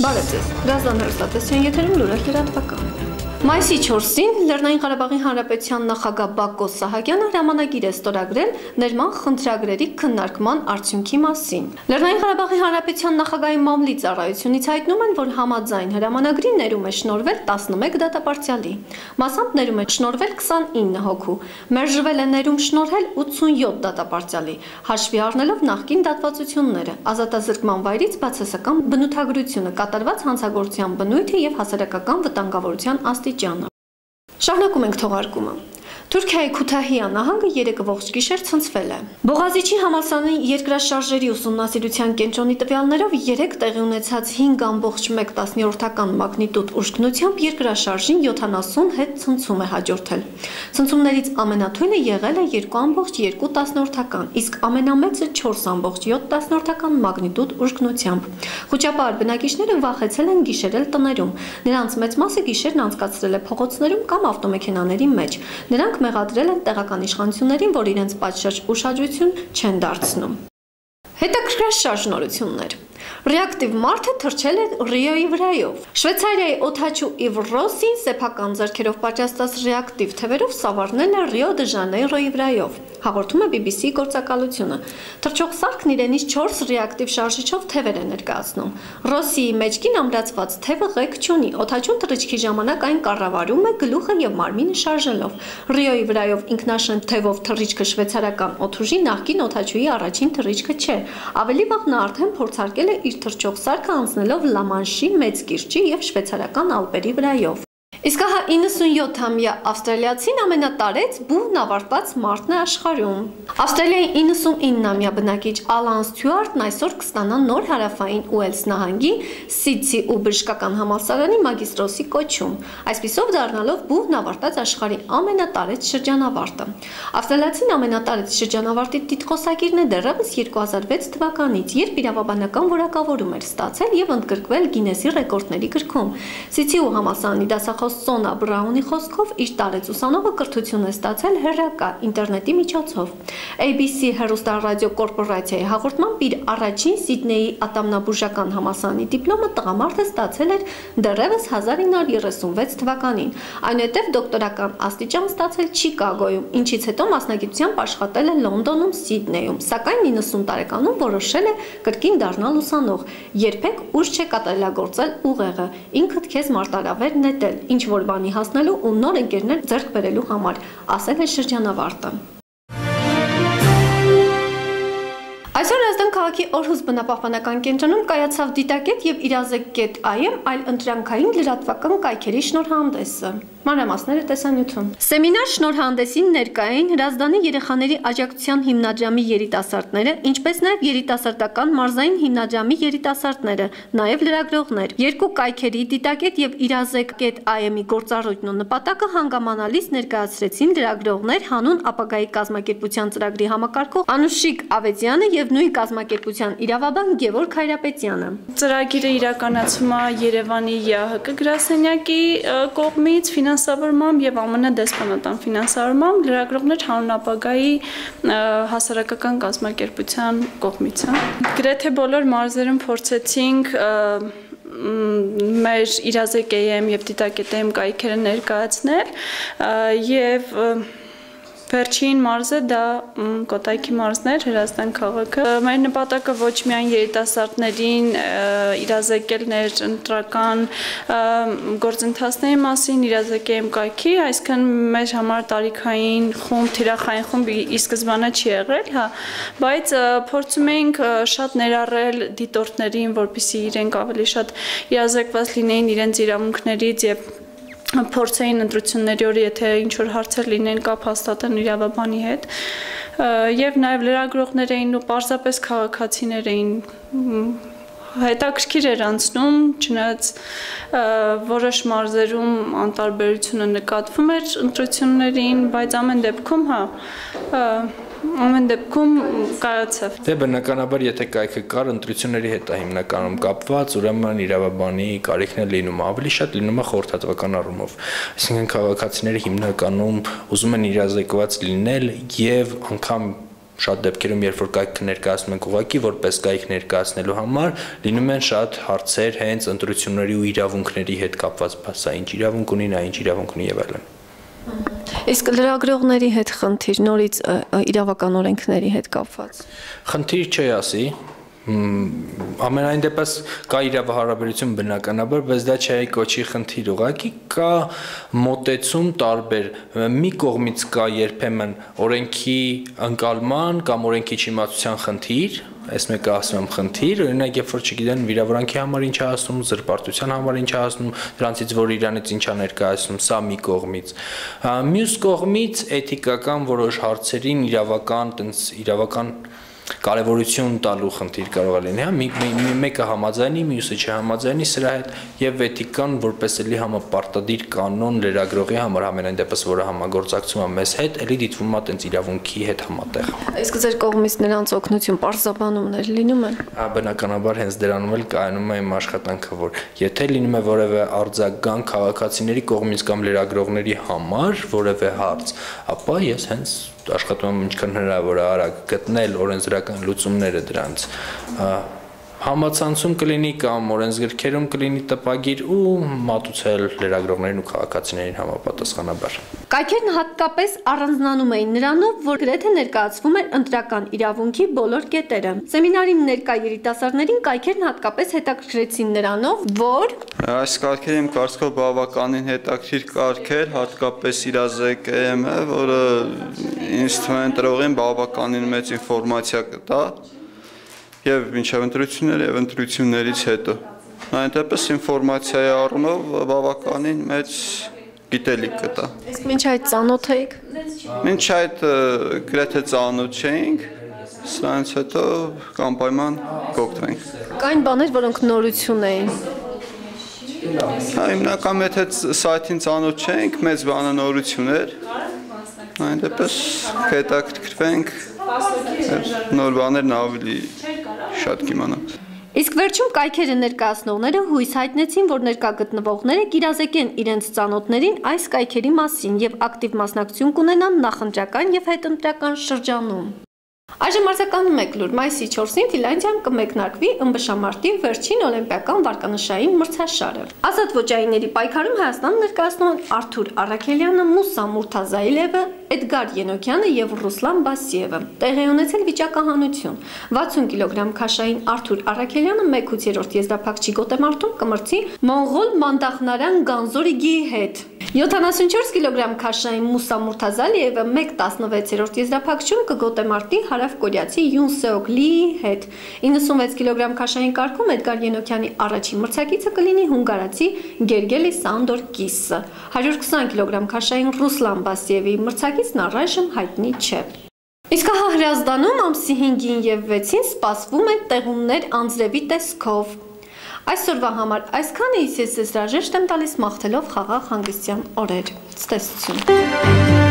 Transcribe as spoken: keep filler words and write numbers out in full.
Բարև ձեզ, Ռազդան հեռուստատեսության եթերում լուրեր լրատվական։ Մայիսի չորսին Լեռնային Ղարաբաղի Հանրապետության նախագահ Բակո Սահակյանը հրամանագիր է ստորագրել ներման խնդրագրերի քննարկման արդյունքի մասին։ Լեռնային Ղարաբաղի Հանրապետության նախագահի մամլի ծառայությունից հայտնում են, որ համաձայն հրամանագրի ներում է շնորհվել տասնմեկ դատապարտյալի։ Մասամբ ներում է շնորհվել քսանինը հոգու։ Մերժվել է ներում շնորհել ութսունյոթ դատապարտյալի, հաշվի առնելով նախկին դատվածությունները, ազատազրկման վայրից բացասական բնութագրությունը, կատարված հանցագործության բնույթը եւ հասարակական վտանգավորության աստիճանը։ Շարունակում ենք թողարկումը։ Թուրքիայի Քութահիա նահանգը երեկ ողջ գիշեր ցնցվել է։ Բողազիչի համալսարանի երկրաշարժերի ուսումնասիրության կենտրոնի տվյալներով երեկ տեղի ունեցած հինգ ամբողջ մեկ տասնյորդական մագնիտուդ ուժգնությամբ երկրաշարժին յոթանասուն հետ ցնցում է հաջորդել։ Ցնցումներից ամենաթույլը եղել է երկու ամբողջ երկու տասնյորդական, իսկ ամենամեծը չորս ամբողջ յոթ տասնյորդական մագնիտուդ ուժգնությամբ։ Խոճապար բնակիչները վախեցել են գիշերել տներում։ Նրանց մեծ մասը գիշերն անցկացրել է փողոցներում կամ ավտոմեքենաների մեջ։ Նրանք մեղադրել են տեղական իշխանություններին, որ իրենց պատշաճ ուշադրություն չեն դարձնում։ Հետաքրքիր նորություններ։ Ռեակտիվ մարդը թռչել է Ռիոյի վրայով։ Շվեյցարիայի օդաչու Իվ Ռոսին սեփական ձեռքերով պատրաստած ռեակտիվ թևերով սավառնել է Ռիո դե Ժանեյրոյի վրայով, հաղորդում է բի բի սի գործակալությունը։ Թռչող սարքն իրենից չորս ռեակտիվ շարժիչով թևեր է ներկայացնում։ Ռոսիի մեջքին ամրացված թևը ղեկ չունի, օդաչուն թռիչքի ժամանակ այն կառավարում է գլուխը եւ մարմինը շարժելով։ Ռիոյի վրայով ինքնաշեն թևով թռիչքը շվեյցարական օդուժի նախկին օդաչուի առաջին թռիչքը չէ։ Ավելի վաղ նա արդեն փորձարկել է իր թռչող սարքը անցնելով Լամանշի մեծ կիրճի եւ շվեյցարական Ալպերի վրայով։ Իսկ հա իննսունյոթամյա ավստրալիացին ամենատարեց բուհն ավարտած մարդն է աշխարհում։ Ավստրալիայի իննսունինամյա բնակիչ Ալան Ստյուարտն այսօր կստանա նոր հարավային Ուելս նահանգի Սիդսի ու բժշկական համալսարանի մագիստրոսի կոչում, այսպիսով դառնալով բուհն ավարտած աշխարհի ամենատարեց շրջանավարտը։ Ավստրալիացին ամենատարեց շրջանավարտի տիտղոսակիրն է դեռևս երկու հազար վեց թվականից, երբ իրավաբանական որակավորում էր ստացել եւ ընդգրկվել Գինեսի ռեկորդների գրքում։ Սիդսի ու համալսարանի դասախոս Սոնա Բրաունի խոսքով իր տարեց ուսանողը կրթություն է ստացել հեռակա ինտերնետի միջոցով։ A B C հեռուստառադիո կորպորացիայի հաղորդմամբ իր առաջին Սիդնեյի ատամնաբուժական համալսարանի դիպլոմը տղամարդը ստացել էր դեռևս հազար ինը հարյուր երեսունվեց թվականին։ Այնուհետև դոկտորական աստիճան ստացել Չիկագոյում, ինչից հետո մասնագիտությամբ աշխատել է Լոնդոնում, Սիդնեյում, սակայն իննսուն տարեկանում որոշել է կրկին դառնալ ուսանող։ Երբեք ուշ չէ կատարելագործել ուղեղը, ինքդ քեզ մարտարավեր նետել, ինչ որ բանի հասնելու ու նոր ընկերներ ձեռք բերելու համար, ասել է շրջանավարտը։ Այսօր Ռազդան քաղաքի Օրհուս բնապահպանական կենտրոնում կայացավ դիտակետ եւ իրազեկ այ էմ այլ ընտրանքային լրատվական կայքերի շնորհանդեսը։ Մանրամասները տեսանյութում։ Սեմինար շնորհանդեսին ներկա էին Ռազդանի երեխաների աջակցության հիմնադրամի երիտասարդները, ինչպես նաև երիտասարդական մարզային հիմնադրամի երիտասարդները, նաև լրագրողներ։ Երկու կայքերի դիտակետ եւ իրազեկ այ էմ-ի գործառույթն ու նպատակը հանգամանալից ներկայացրեցին լրագրողներ հանուն ապագայի կազմակերպության ծրագրի համակարգող Անուշիկ Ավետյանը եւ նույն կազմակերպության իրավաբան Գևորգ Հայրապետյանը։ Ծրագիրը իրականացվում է Երևանի ԵԱՀԿ գրասենյակի կողմից ֆինանսավորմամբ եւ ԱՄՆ դեսպանատան ֆինանսավորմամբ լրագրողներ հանուն ապագայի հասարակական կազմակերպության կողմից։ Գրեթե բոլոր մարզերում փորձեցինք մեր իրազեկ այ էմ եւ դիտակետ այ էմ կայքերը ներկայացնել եւ Վերջին մարզը դա Կոտայքի մարզն էր, Հրազդան քաղաքը։ Մեր նպատակը ոչ միայն երիտասարդներին իրազեկել ներընտրական գործընթացների մասին, իրազեկ այ էմ կայքի, այսքան մեր համար տարիքային խումբ, թիրախային խումբ ի սկզբանե չի եղել, հա, բայց փորձում էինք շատ ներառել դիտորդներին, որպեսզի իրենք ավելի շատ իրազեկված լինեին իրենց իրավունքներից եւ փորձեին ընտրությունների օրը, եթե ինչ-որ հարցեր լինեն կապ հաստատեն իրավաբանի հետ եւ նաեւ լրագրողներ էին ու պարզապես քաղաքացիներ էին հետաքրքիր էր անցնում, չնայած որոշ մարզերում անտարբերությունը նկատվում էր ընտրություններին, բայց ամեն դեպքում, հա, ամեն դեպքում կայացավ։ Դե բնականաբար, եթե կայքը կար, ընտրությունների հետ է հիմնականում կապված, ուրեմն իրավաբանի կարիքն է լինում, ավելի շատ լինում է խորհրդատվական առումով։ Այսինքն քաղաքացիները հիմնականում ուզում են իրազեկված լինել եւ անգամ Շատ դեպքերում, երբ որ կայք ներկայացնում ենք ուղղակի, որպես կայք ներկայացնելու համար, լինում են շատ հարցեր հենց ընտրությունների ու իրավունքների հետ կապված, սա ինչ իրավունք ունի, նա ինչ իրավունք ունի եւ այլն։ Իսկ լրագրողների հետ խնդիր, նորից իրավական օրենքների հետ կապված։ Խնդիր չի ասի, ամենայն դեպս կա իրավահարաբերություն բնականաբար, բայց դա չէ կոչի խնդիր, ուղղակի կա մոտեցում տարբեր, մի կողմից կա երբեմն օրենքի ընկալման կամ օրենքի չիմացության խնդիր, այս մեկը ասում եմ խնդիր, օրինակ երբ որ չգիտեն վիրավորանքի համար ինչ է ասում, զրպարտության համար ինչ է ասում, դրանցից որ իրանից ինչ է ներկայացնում, սա մի կողմից։ Մյուս կողմից էթիկական որոշ հարցերին իրավական, տենց իրավական կարևորություն տալու խնդիր կարող է լինի, մեկը համաձայնի, մյուսը չհամաձայնի սրա հետ եւ էթիկան որպես էլի համապարտադիր կանոն լրագրողի համար ամենայն դեպս որը համագործակցում է մեզ հետ, էլի դիտվում է տենց իրավունքի հետ համատեղ։ Իսկ ձեր կողմից նրանց օգնություն պարզաբանումներ լինում են։ Բնականաբար հենց դրանում էլ կայանում է իմ աշխատանքը, որ եթե լինում է որևէ արձագանք քաղաքացիների կողմից կամ լրագրողների համար որևէ հարց, ապա ես հենց աշխատում եմ ինչքան հնարավոր է արագ գտնել օրենսդրական լուծումները դրանց համացանցում կլինի կամ օրենսգրքերում կլինի տպագիր ու մատուցել լրագրողներին ու քաղաքացիներին համապատասխանաբար։ Կայքերն հատկապես առանձնանում էին նրանով, որ գրեթե ներկայացվում էր ընտրական իրավունքի բոլոր կետերը։ Սեմինարին ներկա երիտասարդներին կայքերն հատկապես հետաքրքրեցին նրանով, որ այս կարգերը իմ կարծիքով բավականին հետաքրքիր կարգ էր, հատկապես իրազեկումը, որը ինձ թվում է ընտրողին բավականին մեծ ինֆորմացիա կտա եւ մինչեւ ընտրությունները եւ ընտրություններից հետո։ Այն դեպս ինֆորմացիայի առումով բավականին մեծ գիտելիք կտա։ Իսկ մինչ այդ ծանոթ եք։ Մինչ այդ գրեթե ծանոթ չէինք, սրանից հետո կանպայման կօգտվենք։ Կային բաներ, որոնք նորություն էին։ Հիմնական եթե սայթին ծանոթ չէինք, մեծ բանը նորություն էր։ Այն դեպս հետաքրքրվենք նոր բաներն ավելի շատ կիմանանք։ Իսկ վերջում կայքերը ներկայացնողները հույս հայտնեցին, որ ներկա գտնվողները կիրազեկեն իրենց ծանոթներին այս կայքերի մասին եւ ակտիվ մասնակցություն կունենան նախընտրական եւ հետընտրական շրջանում։ Այժմ արձականում եք լուր մայիսի չորսին Ֆինլանդիայում կմեկնարկվի ըմբշամարտի վերջին օլիմպիական վարկանշային մրցաշարը։ Ազատ ոճայինների պայքարում Հայաստանը ներկայացնում են Արթուր Առաքելյանը, Մուսա Մուրթազայելևը, Էդգար Ենոքյանը եւ Ռուսլան Բասիևը։ Տեղի ունեցել վիճակահանություն։ վաթսուն կիլոգրամ քաշային Արթուր Առաքելյանը մեկ ութ եզրափակչի գոտեմարտում կմրցի մոնղոլ Մանդախնարան Գանզորիգի հետ։ յոթանասունչորս կիլոգրամ քաշային Մուսա Մուրթազալիևը մեկ տասնվեց եզրափակչում կգոտեմարտի հարավկորեացի Յուն Սեոկ Լիի հետ։ իննսունվեց կիլոգրամ քաշային կարգում Էդգար Ենոքյանի առաջին մրցակիցը կլինի հունգարացի Գերգելի Սանդոր Կիսը։ հարյուր քսան կիլոգրամ քաշային Ռուսլան Բասիևի մրցակիցն առայժմ հայտնի չէ։ Իսկ հա Հրազդանում ամսի հինգին եւ վեցին սպասվում է տեղումներ անձրևի տեսքով։ Այսօրվա համար այսքանը, ես ես հրաժեշտ եմ տալիս մաղթելով խաղաղ հանգստյան օրեր։ Ցտեսություն։